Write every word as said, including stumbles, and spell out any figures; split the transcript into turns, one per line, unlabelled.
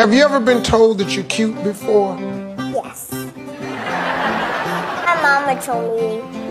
Have you ever been told that you're cute before?
Yes. My mama told me